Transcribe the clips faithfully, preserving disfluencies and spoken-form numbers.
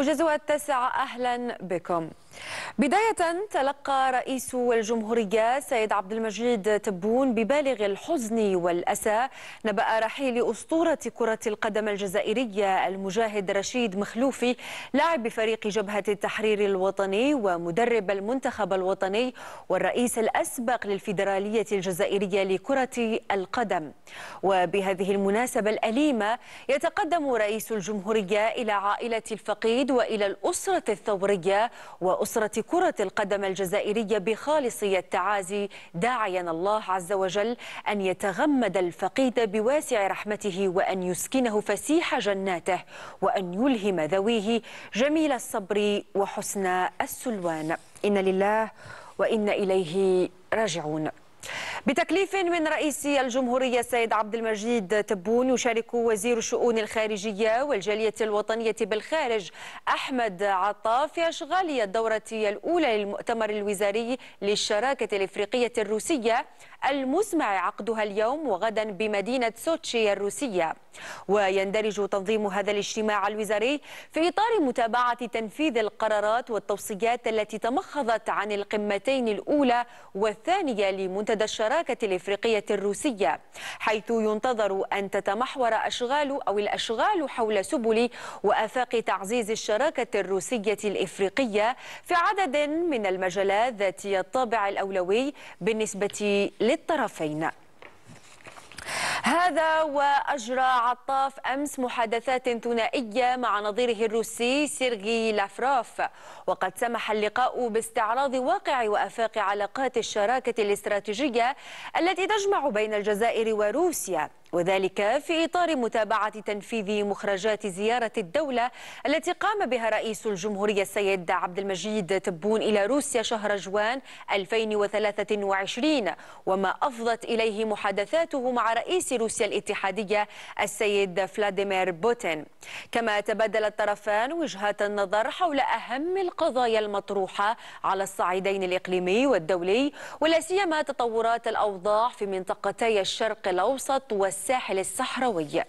موجز التاسعة، أهلا بكم. بداية، تلقى رئيس الجمهورية سيد عبد المجيد تبون ببالغ الحزن والأسى نبأ رحيل أسطورة كرة القدم الجزائرية المجاهد رشيد مخلوفي، لاعب فريق جبهة التحرير الوطني ومدرب المنتخب الوطني والرئيس الأسبق للفيدرالية الجزائرية لكرة القدم. وبهذه المناسبة الأليمة يتقدم رئيس الجمهورية إلى عائلة الفقيد وإلى الأسرة الثورية وأسرة كرة القدم الجزائرية بخالصي التعازي، داعيا الله عز وجل أن يتغمد الفقيد بواسع رحمته وأن يسكنه فسيح جناته وأن يلهم ذويه جميل الصبر وحسن السلوان. إن لله وإنا إليه راجعون. بتكليف من رئيس الجمهورية السيد عبد المجيد تبون، يشارك وزير الشؤون الخارجية والجالية الوطنية بالخارج أحمد عطا في أشغال الدورة الأولى للمؤتمر الوزاري للشراكة الإفريقية الروسية المزمع عقدها اليوم وغدا بمدينة سوتشي الروسية. ويندرج تنظيم هذا الاجتماع الوزاري في إطار متابعة تنفيذ القرارات والتوصيات التي تمخضت عن القمتين الأولى والثانية لمنتدى الشراكة الإفريقية الروسية، حيث ينتظر أن تتمحور أشغال أو الأشغال حول سبل وآفاق تعزيز الشراكة الروسية الإفريقية في عدد من المجالات ذاتي الطابع الأولوي بالنسبة للطرفين. هذا وأجرى عطاف أمس محادثات ثنائية مع نظيره الروسي سيرغي لافروف، وقد سمح اللقاء باستعراض واقع وآفاق علاقات الشراكة الاستراتيجية التي تجمع بين الجزائر وروسيا، وذلك في إطار متابعة تنفيذ مخرجات زيارة الدولة التي قام بها رئيس الجمهورية السيد عبد المجيد تبون إلى روسيا شهر جوان ألفين وثلاثة وعشرين، وما أفضت إليه محادثاته مع رئيس روسيا الاتحادية السيد فلاديمير بوتين. كما تبادل الطرفان وجهات النظر حول أهم القضايا المطروحة على الصعيدين الإقليمي والدولي، ولا سيما تطورات الأوضاع في منطقتي الشرق الأوسط والساحل الصحراوي.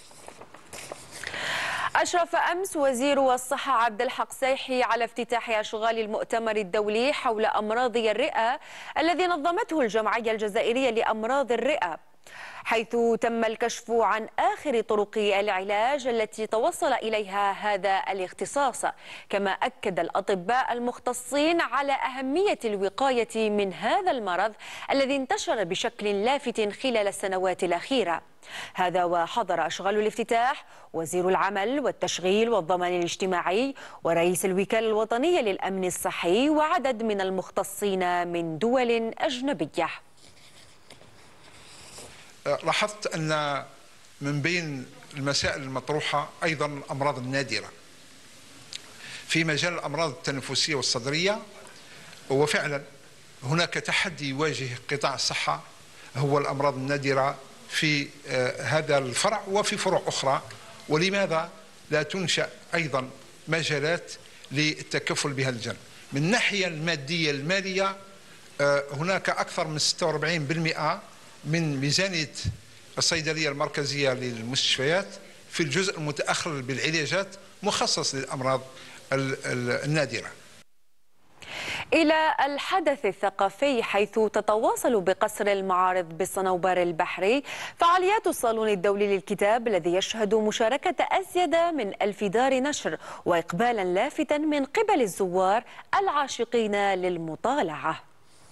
أشرف أمس وزير الصحة عبد الحق سيحي على افتتاح أشغال المؤتمر الدولي حول أمراض الرئة الذي نظمته الجمعية الجزائرية لأمراض الرئة، حيث تم الكشف عن آخر طرق العلاج التي توصل إليها هذا الاختصاص. كما أكد الأطباء المختصين على أهمية الوقاية من هذا المرض الذي انتشر بشكل لافت خلال السنوات الأخيرة. هذا وحضر أشغال الافتتاح وزير العمل والتشغيل والضمان الاجتماعي ورئيس الوكالة الوطنية للأمن الصحي وعدد من المختصين من دول أجنبية. لاحظت أن من بين المسائل المطروحة أيضا الأمراض النادرة في مجال الأمراض التنفسية والصدرية، وفعلا هناك تحدي يواجه قطاع الصحة هو الأمراض النادرة في هذا الفرع وفي فروع أخرى. ولماذا لا تنشأ أيضا مجالات للتكفل بهذا الجانب؟ من الناحية المادية المالية هناك أكثر من ستة وأربعين بالمئة من ميزانية الصيدلية المركزية للمستشفيات في الجزء المتأخر بالعلاجات مخصص للأمراض النادرة. إلى الحدث الثقافي، حيث تتواصل بقصر المعارض بالصنوبر البحري فعاليات الصالون الدولي للكتاب الذي يشهد مشاركة أزيد من ألف دار نشر وإقبالا لافتا من قبل الزوار العاشقين للمطالعة.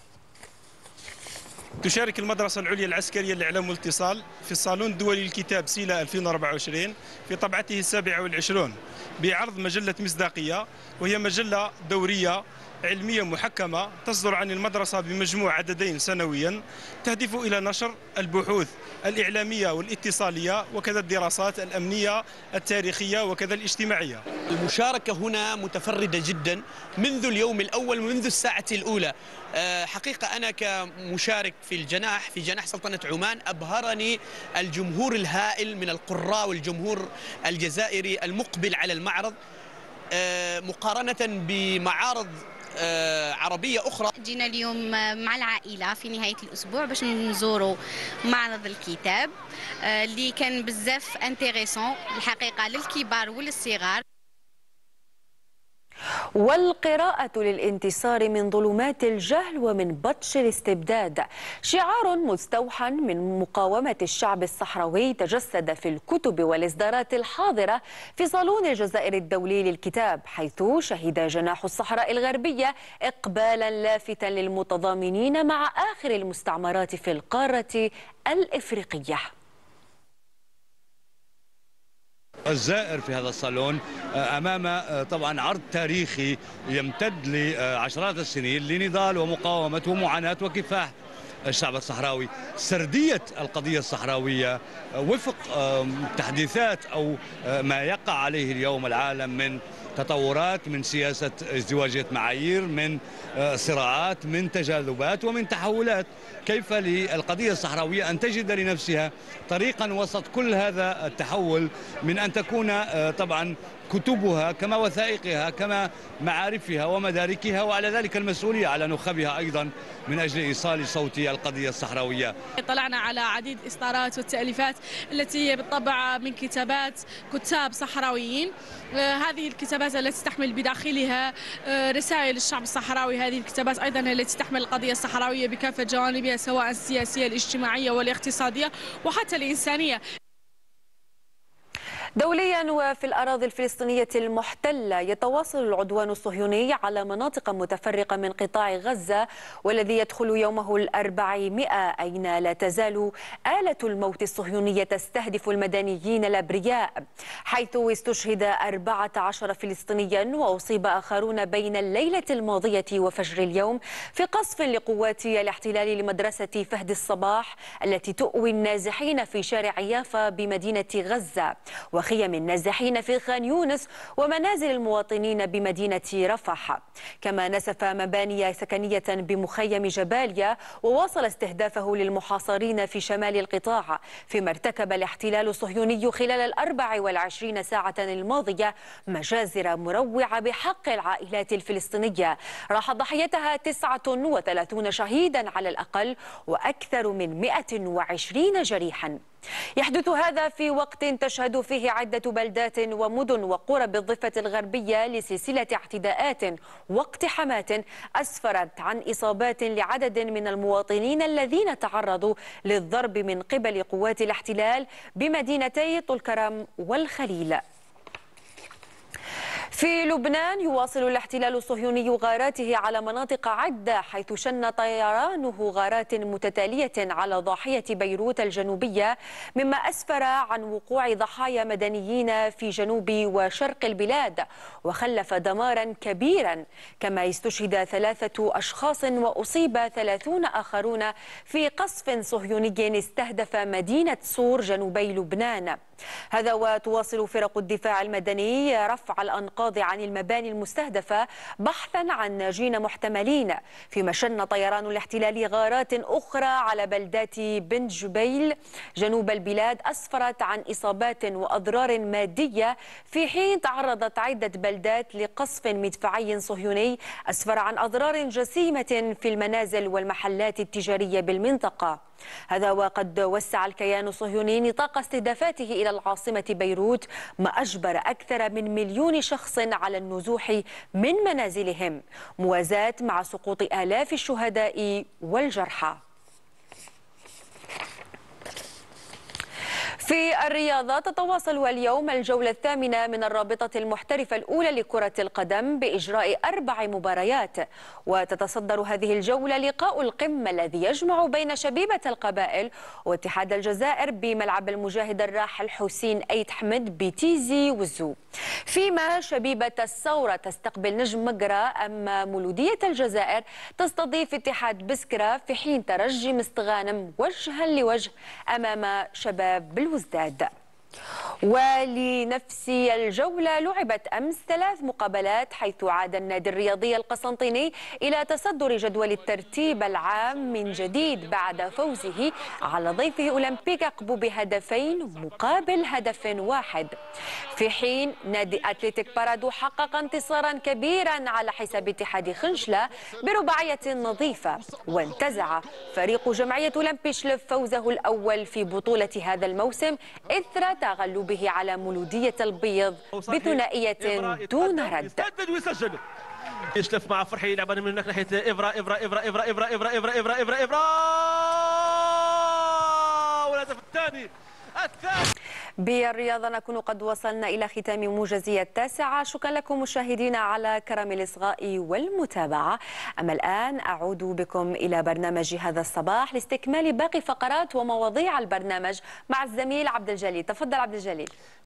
تشارك المدرسة العليا العسكرية للإعلام والاتصال في الصالون الدولي للكتاب سيلا ألفين وأربعة وعشرين في طبعته السابعة والعشرون بعرض مجلة مصداقية، وهي مجلة دورية علمية محكمة تصدر عن المدرسة بمجموع عددين سنويا، تهدف إلى نشر البحوث الإعلامية والاتصالية وكذا الدراسات الأمنية التاريخية وكذا الاجتماعية. المشاركة هنا متفردة جدا منذ اليوم الأول، منذ الساعة الأولى. حقيقة أنا كمشارك في الجناح في جناح سلطنة عمان أبهرني الجمهور الهائل من القراء والجمهور الجزائري المقبل على المعرض مقارنة بمعارض عربية أخرى. جينا اليوم مع العائلة في نهاية الأسبوع باش نزوروا معرض الكتاب اللي كان بزاف انتريسون الحقيقة للكبار وللصغار. والقراءة للانتصار من ظلمات الجهل ومن بطش الاستبداد، شعار مستوحى من مقاومة الشعب الصحراوي تجسد في الكتب والإصدارات الحاضرة في صالون الجزائر الدولي للكتاب، حيث شهد جناح الصحراء الغربية إقبالا لافتا للمتضامنين مع آخر المستعمرات في القارة الإفريقية. الزائر في هذا الصالون أمام طبعا عرض تاريخي يمتد لعشرات السنين لنضال ومقاومة ومعاناة وكفاح الشعب الصحراوي. سردية القضية الصحراوية وفق تحديثات أو ما يقع عليه اليوم العالم من تطورات، من سياسة ازدواجية معايير، من صراعات، من تجاذبات ومن تحولات، كيف للقضية الصحراوية أن تجد لنفسها طريقا وسط كل هذا التحول، من أن تكون طبعا كتبها كما وثائقها كما معارفها ومداركها، وعلى ذلك المسؤولية على نخبها أيضا من أجل إيصال صوت القضية الصحراوية. طلعنا على عديد الإصدارات والتأليفات التي هي بالطبع من كتابات كتاب صحراويين. هذه الكتابات التي تحمل بداخلها رسائل الشعب الصحراوي، هذه الكتابات أيضا التي تحمل القضية الصحراوية بكافة جوانبها، سواء السياسية الاجتماعية والاقتصادية وحتى الإنسانية. دوليا وفي الأراضي الفلسطينية المحتلة يتواصل العدوان الصهيوني على مناطق متفرقة من قطاع غزة، والذي يدخل يومه الأربعمائة، أين لا تزال آلة الموت الصهيونية تستهدف المدنيين الأبرياء، حيث استشهد أربعة عشر فلسطينيا وأصيب آخرون بين الليلة الماضية وفجر اليوم في قصف لقوات الاحتلال لمدرسة فهد الصباح التي تؤوي النازحين في شارع يافا بمدينة غزة، وخيم النازحين في خان يونس ومنازل المواطنين بمدينة رفح. كما نسف مباني سكنية بمخيم جباليا وواصل استهدافه للمحاصرين في شمال القطاع، فيما ارتكب الاحتلال الصهيوني خلال الأربع والعشرين ساعة الماضية مجازر مروعة بحق العائلات الفلسطينية راح ضحيتها تسعة وثلاثين شهيدا على الأقل وأكثر من مئة وعشرين جريحا. يحدث هذا في وقت تشهد فيه عدة بلدات ومدن وقرى بالضفة الغربية لسلسلة اعتداءات واقتحامات أسفرت عن إصابات لعدد من المواطنين الذين تعرضوا للضرب من قبل قوات الاحتلال بمدينتي طول كرم والخليل. في لبنان يواصل الاحتلال الصهيوني غاراته على مناطق عدة، حيث شن طيرانه غارات متتالية على ضاحية بيروت الجنوبية، مما أسفر عن وقوع ضحايا مدنيين في جنوب وشرق البلاد وخلف دمارا كبيرا، كما استشهد ثلاثة أشخاص وأصيب ثلاثون آخرون في قصف صهيوني استهدف مدينة صور جنوبي لبنان. هذا وتواصل فرق الدفاع المدني رفع الأنقاض عن المباني المستهدفة بحثا عن ناجين محتملين، فيما شن طيران الاحتلال غارات أخرى على بلدات بن جبيل جنوب البلاد أسفرت عن إصابات وأضرار مادية، في حين تعرضت عدة بلدات لقصف مدفعي صهيوني أسفر عن أضرار جسيمة في المنازل والمحلات التجارية بالمنطقة. هذا وقد وسع الكيان الصهيوني نطاق استهدافاته إلى العاصمة بيروت، ما أجبر أكثر من مليون شخص على النزوح من منازلهم، موازاة مع سقوط آلاف الشهداء والجرحى. في الرياضة تتواصل اليوم الجولة الثامنة من الرابطة المحترفة الأولى لكرة القدم بإجراء أربع مباريات، وتتصدر هذه الجولة لقاء القمة الذي يجمع بين شبيبة القبائل واتحاد الجزائر بملعب المجاهد الراحل حسين أيت حمد بتيزي وزو، فيما شبيبة الثورة تستقبل نجم مقرة، أما مولودية الجزائر تستضيف اتحاد بسكرة، في حين ترجي مستغانم وجها لوجه أمام شباب بالوزداد. ولنفس الجولة لعبت أمس ثلاث مقابلات، حيث عاد النادي الرياضي القسنطيني إلى تصدر جدول الترتيب العام من جديد بعد فوزه على ضيفه أولمبيك قبو بهدفين مقابل هدف واحد، في حين نادي أتلتيك بارادو حقق انتصارا كبيرا على حساب اتحاد خنشلة برباعية نظيفة، وانتزع فريق جمعية أولمبي شلف فوزه الأول في بطولة هذا الموسم إثر تغلب به على مولودية البيض بثنائية دون رد. يسدد ويسجل. يشلف مع فرحي يلعب من هناك ناحية إبرا إبرا إبرا إبرا إبرا إبرا إبرا إبرا إبرا إبرا والهدف الثاني الثاني. بالرياضة نكون قد وصلنا إلى ختام موجزية التاسعة. شكرا لكم مشاهدينا على كرم الإصغاء والمتابعة. أما الآن أعود بكم إلى برنامج هذا الصباح لاستكمال باقي فقرات ومواضيع البرنامج مع الزميل عبد الجليل. تفضل عبد الجليل.